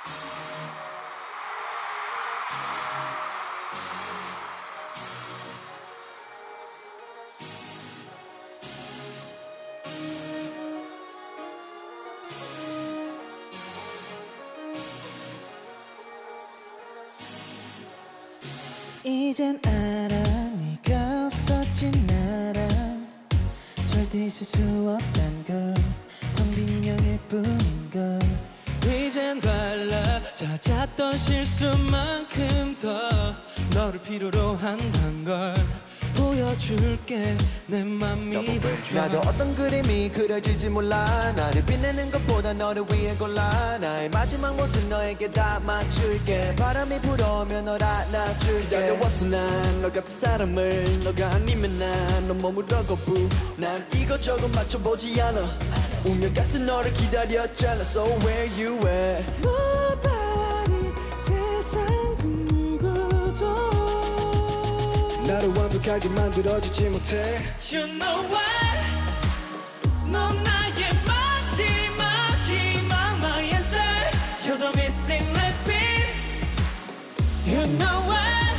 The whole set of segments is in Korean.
이젠 알아 네가 없었지 나랑 절대 있을 수 없단 걸 텅 빈 인형일 뿐인 걸 이젠 달라 잦았던 실수만큼 더 너를 필요로 한단 걸 보여줄게 내 맘 믿어줘 나도 어떤 그림이 그려질지 몰라 나를 빛내는 것보다 너를 위해 골라 나의 마지막 모습 너에게 담아줄게 바람이 불어오면 널 안아줄게 다가왔어 난 너 같은 사람을 너가 아니면 난 너 머무르고 난 이것저것 맞춰보지 않아 운명 같은 너를 기다렸잖아 So where you at Nobody 세상 그 누구도 나를 완벽하게 만들어주지 못해 You know what 넌 나의 마지막 희망 My answer You're the missing last piece You know what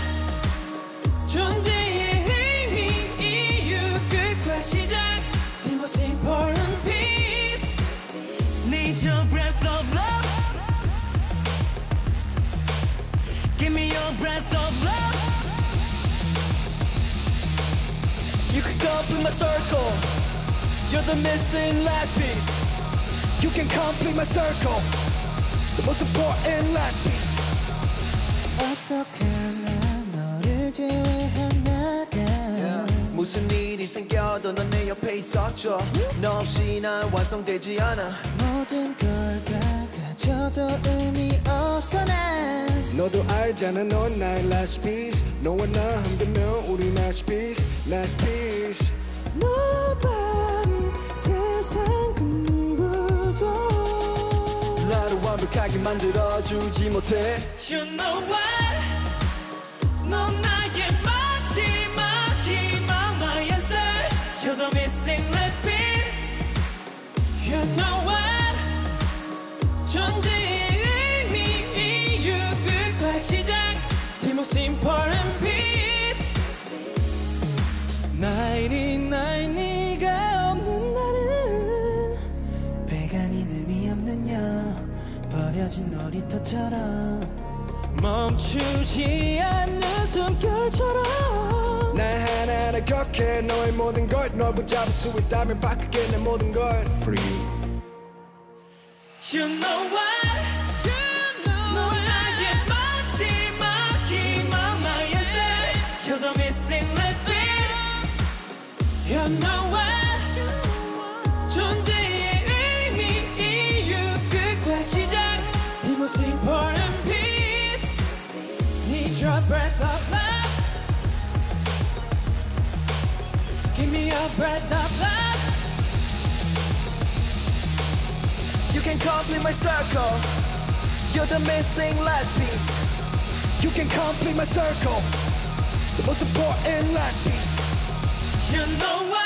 존재의 의미 이유 끝과 시작 The most important piece Need your breath of love Give me your breath of love You can complete my circle You're the missing last piece You can complete my circle The most important last piece 어떻게 나 너를 제외하나가 무슨 일이 생겨도 넌 내 옆에 있어줘 너 없이 난 완성되지 않아 모든 걸 다 가져도 의미 없어 난 너도 알잖아 넌 나의 last piece 너와 나 함께면 우리 last piece last piece Nobody 세상 그 누구도 나를 완벽하게 만들어주지 못해 You know what 넌 나의 마지막 희망 My answer You're the missing last piece You know what 존재의 의미 이유 끝과 시작 The most important piece 나일이 날 네가 없는 날은 배간인 의미 없는 여 버려진 놀이터처럼 멈추지 않는 숨결처럼 나 하나하나 격해 너의 모든 걸널 붙잡을 수 있다면 바꾸게 내 모든 걸 Free You know what 넌 나의 마지막 희망 My answer You're the missing last piece You know what 존재의 의미 이유 끝과 시작 The most important piece Need your breath of love Give me your breath of love You can complete my circle You're the missing last piece You can complete my circle The most important last piece You know what